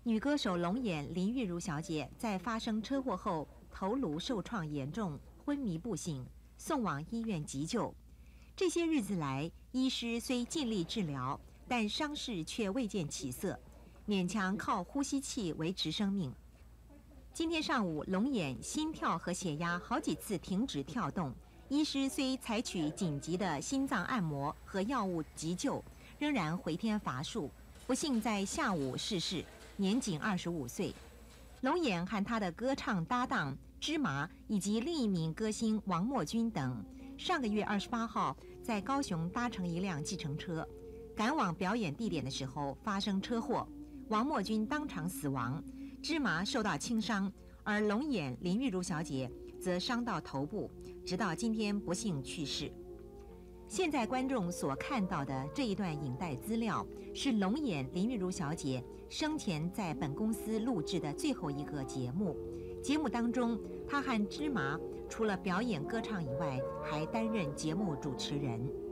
女歌手龙眼林玉如小姐在发生车祸后头颅受创严重，昏迷不醒，送往医院急救。这些日子来，医师虽尽力治疗，但伤势却未见起色，勉强靠呼吸器维持生命。今天上午，龙眼心跳和血压好几次停止跳动，医师虽采取紧急的心脏按摩和药物急救，仍然回天乏术，不幸在下午逝世，年仅25岁。龙眼和他的歌唱搭档芝麻以及另一名歌星王墨君等，上个月28号在高雄搭乘一辆计程车，赶往表演地点的时候发生车祸，王墨君当场死亡，芝麻受到轻伤，而龙眼林玉如小姐则伤到头部，直到今天不幸去世。现在观众所看到的这一段影带资料，是龙眼林玉如小姐生前在本公司录制的最后一个节目。节目当中，她和芝麻除了表演歌唱以外，还担任节目主持人。